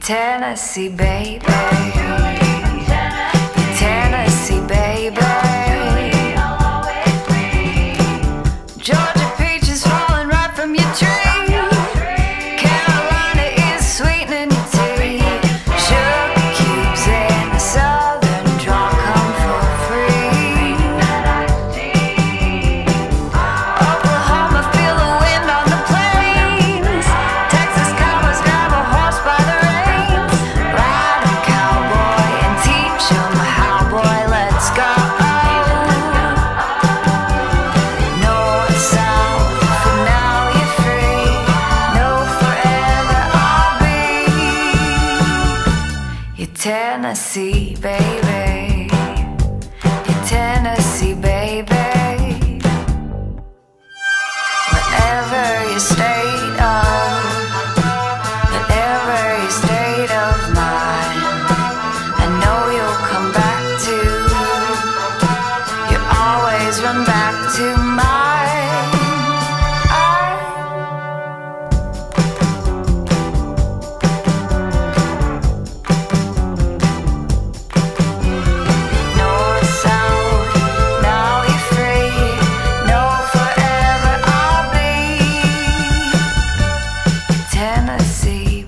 Tennessee, baby. Tennessee, baby. Georgia peaches falling right from your tree. Carolina is sweetening your tea. Sugar cubes in the southern draw come for free. Oklahoma, feel the wind on the plains. Texas cowboys grab a horse by the reins. Ride a cowboy and teach 'em how, boy, let's go. North, south, for now you're free. No, forever I'll be your Tennessee, baby. Your Tennessee, baby. Whatever your state of, whatever your state of mind, I know you'll come back to. You always run back to mine. North, south, now you're free. No, forever I'll be your Tennessee,